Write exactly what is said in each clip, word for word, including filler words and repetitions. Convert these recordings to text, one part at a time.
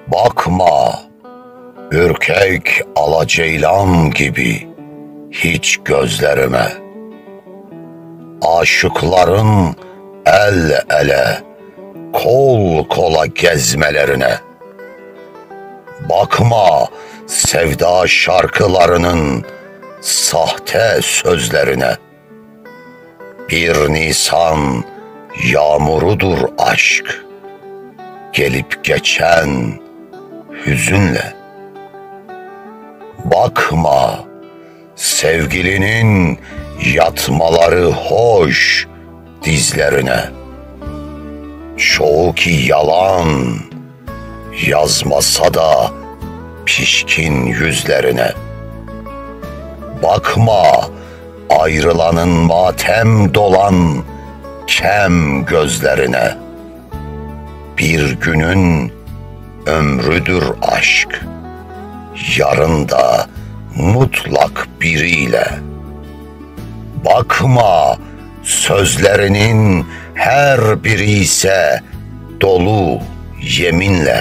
Bakma, ürkek alaceylan gibi hiç gözlerime. Aşıkların el ele, kol kola gezmelerine. Bakma sevda şarkılarının sahte sözlerine. Bir Nisan yağmurudur aşk, gelip geçen hüzünle. Bakma sevgilinin yatmaları hoş dizlerine. Çoğu ki yalan, yazmasa da pişkin yüzlerine. Bakma ayrılanın matem dolan kem gözlerine. Bir günün ömrüdür aşk, yarın da mutlak biriyle. Bakma sözlerinin her biri ise dolu yeminle.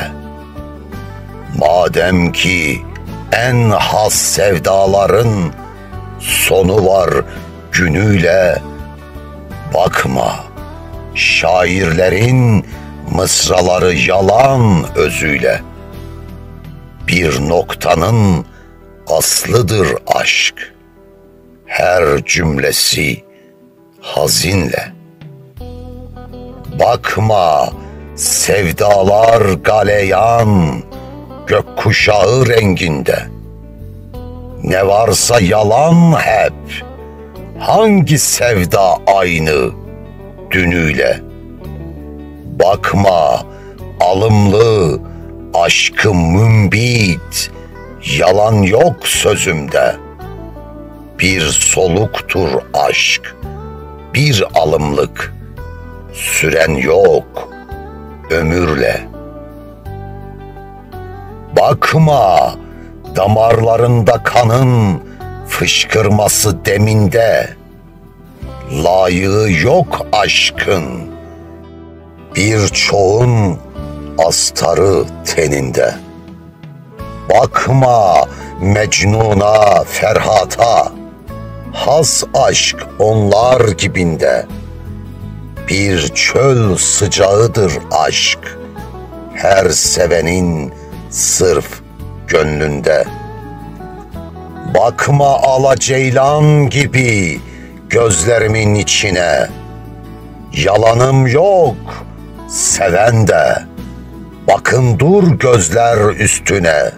Madem ki en has sevdaların sonu var günüyle. Bakma şairlerin mısraları yalan özüyle. Bir noktanın aslıdır aşk, her cümlesi hazinle. Bakma sevdalar galeyan, gökkuşağı renginde. Ne varsa yalan hep, hangi sevda aynı dünüyle. Bakma alımlı aşkım mümbit, yalan yok sözümde. Bir soluktur aşk, bir alımlık, süren yok ömürle. Bakma damarlarında kanın fışkırması deminde. Layığı yok aşkın, birçoğun astarı teninde. Bakma Mecnun'a, Ferhat'a, has aşk onlar gibinde. Bir çöl sıcağıdır aşk, her sevenin sırf gönlünde. Bakma alaceylan gibi gözlerimin içine. Yalanım yok, seven de, bakın dur gözler üstüne.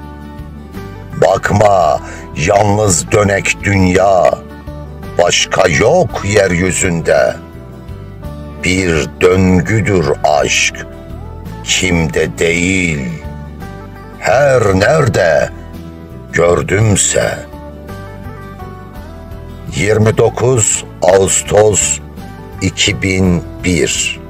Bakma yalnız dönek dünya, başka yok yeryüzünde. Bir döngüdür aşk, kimde değil, her nerede gördümse. yirmi dokuz Ağustos iki bin bir